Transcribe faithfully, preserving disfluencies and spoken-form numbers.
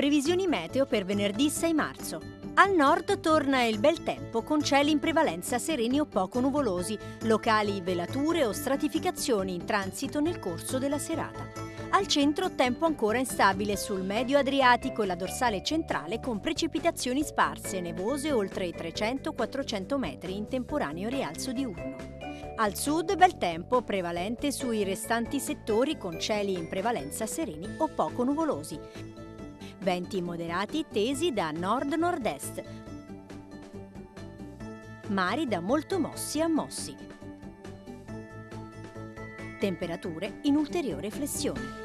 previsioni meteo per venerdì sei marzo. Al nord torna il bel tempo con cieli in prevalenza sereni o poco nuvolosi, locali velature o stratificazioni in transito nel corso della serata. Al centro tempo ancora instabile sul medio Adriatico e la dorsale centrale con precipitazioni sparse, nevose oltre i trecento quattrocento metri in temporaneo rialzo diurno. Al sud bel tempo prevalente sui restanti settori con cieli in prevalenza sereni o poco nuvolosi. Venti moderati tesi da nord-nord-est. Mari da molto mossi a mossi. Temperature in ulteriore flessione.